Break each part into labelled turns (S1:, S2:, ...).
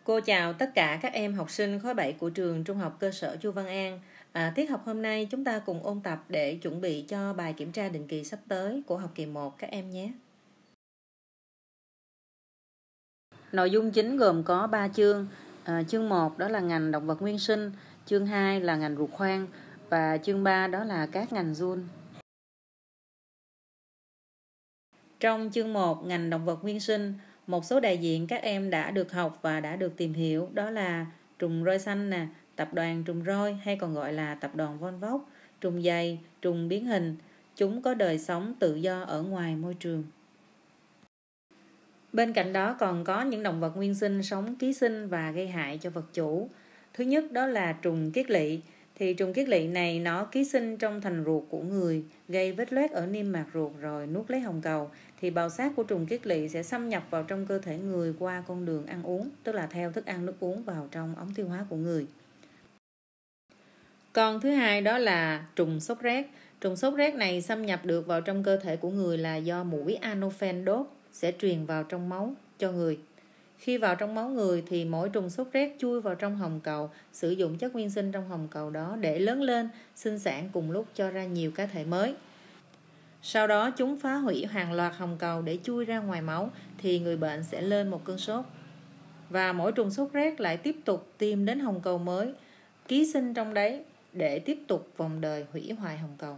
S1: Cô chào tất cả các em học sinh khối 7 của trường Trung học cơ sở Chu Văn An. Tiết học hôm nay chúng ta cùng ôn tập để chuẩn bị cho bài kiểm tra định kỳ sắp tới của học kỳ 1 các em nhé. Nội dung chính gồm có 3 chương. Chương 1 đó là ngành động vật nguyên sinh, chương 2 là ngành ruột khoang và chương 3 đó là các ngành giun. Trong chương 1 ngành động vật nguyên sinh, một số đại diện các em đã được học và đã được tìm hiểu, đó là trùng roi xanh nè, tập đoàn trùng roi hay còn gọi là tập đoàn von Vogt, trùng dày, trùng biến hình. Chúng có đời sống tự do ở ngoài môi trường. Bên cạnh đó còn có những động vật nguyên sinh sống ký sinh và gây hại cho vật chủ. Thứ nhất đó là trùng kiết lỵ. Thì trùng kiết lỵ này nó ký sinh trong thành ruột của người, gây vết loét ở niêm mạc ruột rồi nuốt lấy hồng cầu. Thì bào xác của trùng kiết lỵ sẽ xâm nhập vào trong cơ thể người qua con đường ăn uống, tức là theo thức ăn nước uống vào trong ống tiêu hóa của người. Còn thứ hai đó là trùng sốt rét. Trùng sốt rét này xâm nhập được vào trong cơ thể của người là do muỗi Anopheles đốt, sẽ truyền vào trong máu cho người. Khi vào trong máu người thì mỗi trùng sốt rét chui vào trong hồng cầu, sử dụng chất nguyên sinh trong hồng cầu đó để lớn lên, sinh sản cùng lúc cho ra nhiều cá thể mới. Sau đó chúng phá hủy hàng loạt hồng cầu để chui ra ngoài máu thì người bệnh sẽ lên một cơn sốt. Và mỗi trùng sốt rét lại tiếp tục tìm đến hồng cầu mới, ký sinh trong đấy để tiếp tục vòng đời hủy hoại hồng cầu.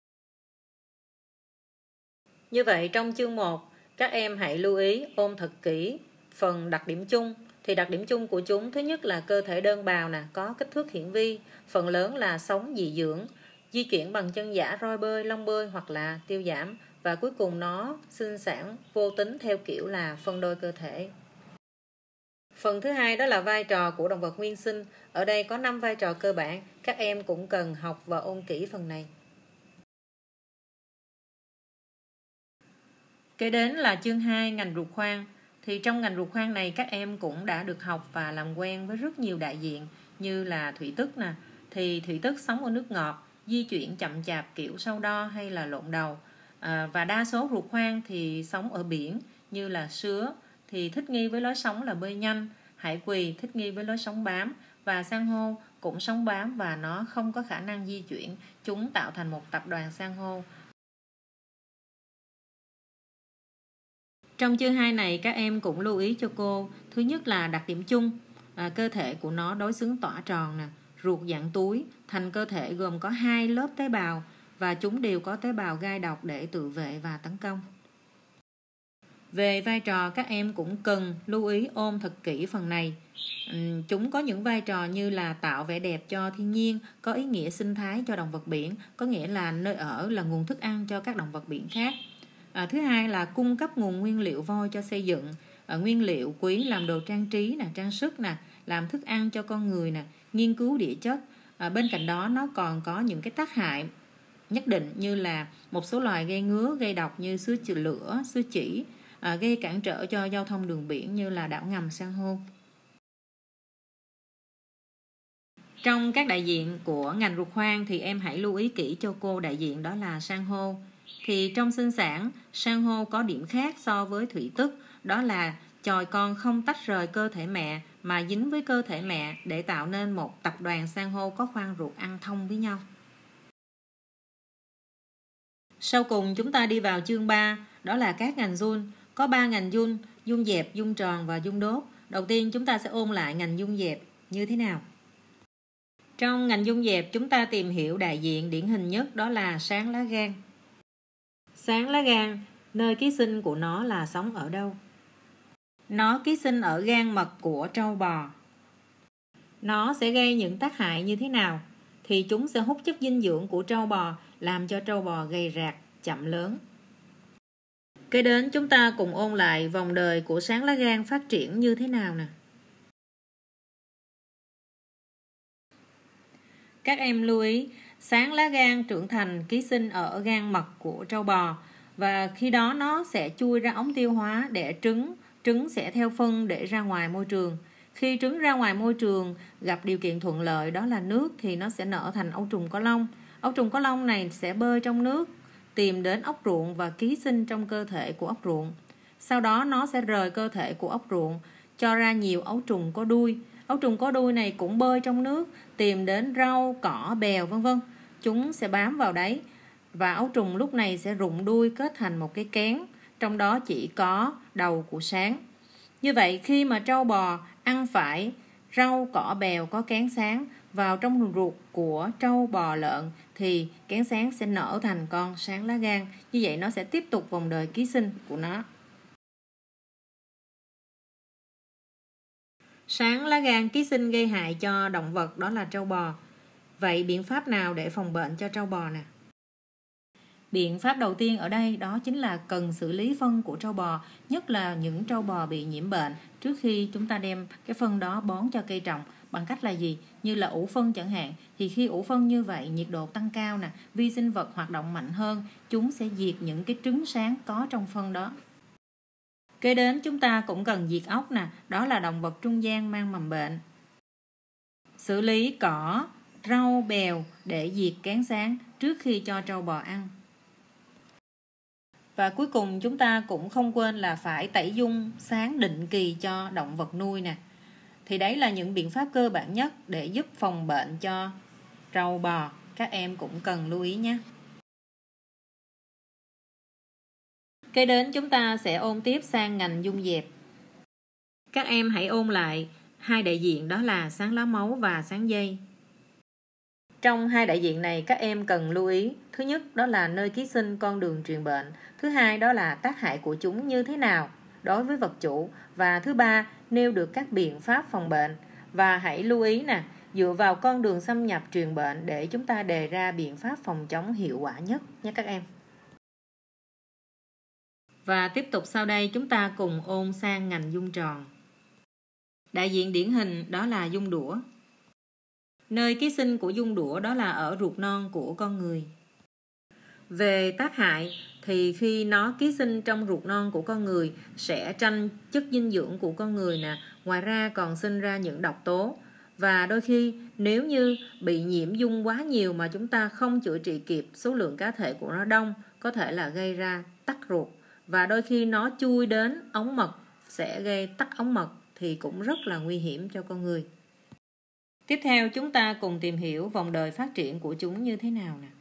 S1: Như vậy trong chương 1, các em hãy lưu ý ôn thật kỹ phần đặc điểm chung. Thì đặc điểm chung của chúng thứ nhất là cơ thể đơn bào có kích thước hiển vi, phần lớn là sống dị dưỡng, di chuyển bằng chân giả, roi bơi, lông bơi hoặc là tiêu giảm, và cuối cùng nó sinh sản vô tính theo kiểu là phân đôi cơ thể. Phần thứ hai đó là vai trò của động vật nguyên sinh. Ở đây có 5 vai trò cơ bản, các em cũng cần học và ôn kỹ phần này. Kế đến là chương 2 ngành ruột khoang. Thì trong ngành ruột khoang này các em cũng đã được học và làm quen với rất nhiều đại diện như là thủy tức nè. Thì thủy tức sống ở nước ngọt, di chuyển chậm chạp kiểu sâu đo hay là lộn đầu. Và đa số ruột khoang thì sống ở biển như là sứa, thì thích nghi với lối sống là bơi nhanh. Hải quỳ thích nghi với lối sống bám, và san hô cũng sống bám và nó không có khả năng di chuyển. Chúng tạo thành một tập đoàn san hô. Trong chương 2 này các em cũng lưu ý cho cô. Thứ nhất là đặc điểm chung, cơ thể của nó đối xứng tỏa tròn nè, ruột dạng túi, thành cơ thể gồm có 2 lớp tế bào và chúng đều có tế bào gai độc để tự vệ và tấn công. Về vai trò các em cũng cần lưu ý ôn thật kỹ phần này. Chúng có những vai trò như là tạo vẻ đẹp cho thiên nhiên, có ý nghĩa sinh thái cho động vật biển, có nghĩa là nơi ở là nguồn thức ăn cho các động vật biển khác. Thứ hai là cung cấp nguồn nguyên liệu vôi cho xây dựng, nguyên liệu quý làm đồ trang trí, trang sức, làm thức ăn cho con người, nghiên cứu địa chất. Bên cạnh đó nó còn có những cái tác hại nhất định như là một số loài gây ngứa, gây độc như sứa lửa, sứa chỉ, gây cản trở cho giao thông đường biển như là đảo ngầm san hô. Trong các đại diện của ngành ruột khoang thì em hãy lưu ý kỹ cho cô đại diện đó là san hô. Thì trong sinh sản, san hô có điểm khác so với thủy tức, đó là chồi con không tách rời cơ thể mẹ mà dính với cơ thể mẹ để tạo nên một tập đoàn san hô có khoang ruột ăn thông với nhau. Sau cùng chúng ta đi vào chương 3, đó là các ngành giun. Có 3 ngành giun, giun dẹp, giun tròn và giun đốt. Đầu tiên chúng ta sẽ ôn lại ngành giun dẹp như thế nào. Trong ngành giun dẹp chúng ta tìm hiểu đại diện điển hình nhất đó là sáng lá gan. Sáng lá gan, nơi ký sinh của nó là sống ở đâu? Nó ký sinh ở gan mật của trâu bò. Nó sẽ gây những tác hại như thế nào? Thì chúng sẽ hút chất dinh dưỡng của trâu bò, làm cho trâu bò gầy rạc, chậm lớn. Kế đến chúng ta cùng ôn lại vòng đời của sáng lá gan phát triển như thế nào nè. Các em lưu ý, sáng lá gan trưởng thành ký sinh ở gan mật của trâu bò, và khi đó nó sẽ chui ra ống tiêu hóa đẻ trứng, trứng sẽ theo phân để ra ngoài môi trường. Khi trứng ra ngoài môi trường gặp điều kiện thuận lợi đó là nước thì nó sẽ nở thành ấu trùng có lông. Ấu trùng có lông này sẽ bơi trong nước, tìm đến ốc ruộng và ký sinh trong cơ thể của ốc ruộng. Sau đó nó sẽ rời cơ thể của ốc ruộng, cho ra nhiều ấu trùng có đuôi. Ấu trùng có đuôi này cũng bơi trong nước, tìm đến rau, cỏ, bèo vân vân. Chúng sẽ bám vào đấy và ấu trùng lúc này sẽ rụng đuôi kết thành một cái kén, trong đó chỉ có đầu của sáng. Như vậy khi mà trâu bò ăn phải rau, cỏ, bèo có kén sáng vào trong ruột của trâu, bò, lợn thì kén sáng sẽ nở thành con sáng lá gan. Như vậy nó sẽ tiếp tục vòng đời ký sinh của nó. Sáng lá gan ký sinh gây hại cho động vật đó là trâu bò. Vậy biện pháp nào để phòng bệnh cho trâu bò nè? Biện pháp đầu tiên ở đây đó chính là cần xử lý phân của trâu bò, nhất là những trâu bò bị nhiễm bệnh, trước khi chúng ta đem cái phân đó bón cho cây trồng. Bằng cách là gì? Như là ủ phân chẳng hạn. Thì khi ủ phân như vậy, nhiệt độ tăng cao nè, vi sinh vật hoạt động mạnh hơn, chúng sẽ diệt những cái trứng sáng có trong phân đó. Kế đến chúng ta cũng cần diệt ốc nè, đó là động vật trung gian mang mầm bệnh. Xử lý cỏ, rau, bèo để diệt kén sáng trước khi cho trâu bò ăn. Và cuối cùng chúng ta cũng không quên là phải tẩy dung sáng định kỳ cho động vật nuôi nè. Thì đấy là những biện pháp cơ bản nhất để giúp phòng bệnh cho trâu bò. Các em cũng cần lưu ý nhé. Kế đến chúng ta sẽ ôn tiếp sang ngành dung dẹp. Các em hãy ôn lại hai đại diện, đó là sáng lá máu và sáng dây. Trong hai đại diện này các em cần lưu ý. Thứ nhất đó là nơi ký sinh, con đường truyền bệnh. Thứ hai đó là tác hại của chúng như thế nào đối với vật chủ. Và thứ ba, nêu được các biện pháp phòng bệnh. Và hãy lưu ý nè, dựa vào con đường xâm nhập truyền bệnh để chúng ta đề ra biện pháp phòng chống hiệu quả nhất nhé các em. Và tiếp tục sau đây chúng ta cùng ôn sang ngành dung tròn. Đại diện điển hình đó là dung đũa. Nơi ký sinh của dung đũa đó là ở ruột non của con người. Về tác hại thì khi nó ký sinh trong ruột non của con người sẽ tranh chất dinh dưỡng của con người nè, ngoài ra còn sinh ra những độc tố. Và đôi khi nếu như bị nhiễm dung quá nhiều mà chúng ta không chữa trị kịp, số lượng cá thể của nó đông, có thể là gây ra tắc ruột. Và đôi khi nó chui đến ống mật sẽ gây tắc ống mật thì cũng rất là nguy hiểm cho con người. Tiếp theo chúng ta cùng tìm hiểu vòng đời phát triển của chúng như thế nào nè.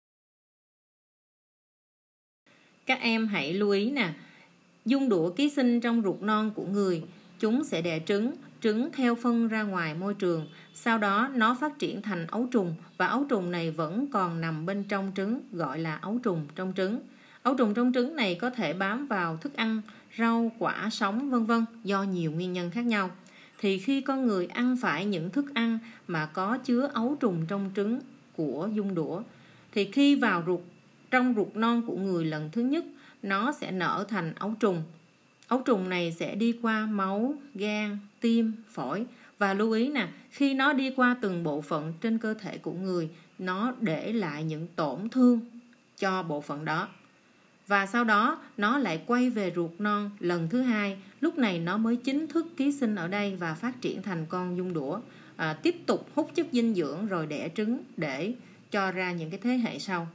S1: Các em hãy lưu ý nè, dung đũa ký sinh trong ruột non của người, chúng sẽ đẻ trứng, trứng theo phân ra ngoài môi trường, sau đó nó phát triển thành ấu trùng và ấu trùng này vẫn còn nằm bên trong trứng, gọi là ấu trùng trong trứng. Ấu trùng trong trứng này có thể bám vào thức ăn, rau, quả, sống vân vân do nhiều nguyên nhân khác nhau. Thì khi con người ăn phải những thức ăn mà có chứa ấu trùng trong trứng của dung đũa thì khi vào trong ruột non của người lần thứ nhất, nó sẽ nở thành ấu trùng. Ấu trùng này sẽ đi qua máu, gan, tim, phổi. Và lưu ý nè, khi nó đi qua từng bộ phận trên cơ thể của người, nó để lại những tổn thương cho bộ phận đó. Và sau đó nó lại quay về ruột non lần thứ hai. Lúc này nó mới chính thức ký sinh ở đây và phát triển thành con dung đũa, tiếp tục hút chất dinh dưỡng rồi đẻ trứng để cho ra những cái thế hệ sau.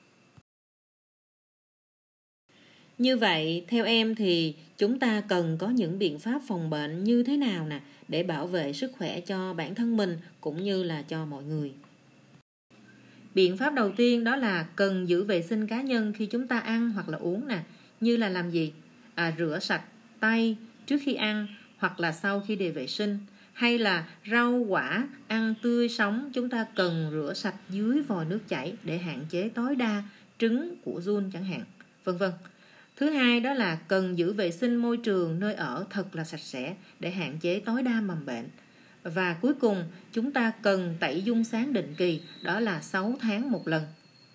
S1: Như vậy theo em thì chúng ta cần có những biện pháp phòng bệnh như thế nào nè để bảo vệ sức khỏe cho bản thân mình cũng như là cho mọi người? Biện pháp đầu tiên đó là cần giữ vệ sinh cá nhân khi chúng ta ăn hoặc là uống nè. Như là làm gì? Rửa sạch tay trước khi ăn hoặc là sau khi đi vệ sinh. Hay là rau quả ăn tươi sống chúng ta cần rửa sạch dưới vòi nước chảy để hạn chế tối đa trứng của giun chẳng hạn, vân vân. Thứ hai đó là cần giữ vệ sinh môi trường nơi ở thật là sạch sẽ để hạn chế tối đa mầm bệnh. Và cuối cùng chúng ta cần tẩy dung sáng định kỳ, đó là 6 tháng một lần.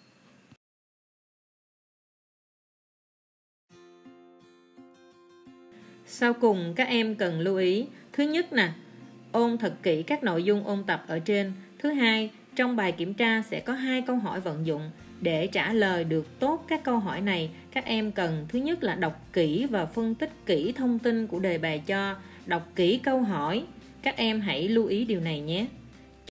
S1: Sau cùng các em cần lưu ý. Thứ nhất nè, ôn thật kỹ các nội dung ôn tập ở trên. Thứ hai, trong bài kiểm tra sẽ có 2 câu hỏi vận dụng. Để trả lời được tốt các câu hỏi này, các em cần thứ nhất là đọc kỹ và phân tích kỹ thông tin của đề bài cho, đọc kỹ câu hỏi. Các em hãy lưu ý điều này nhé.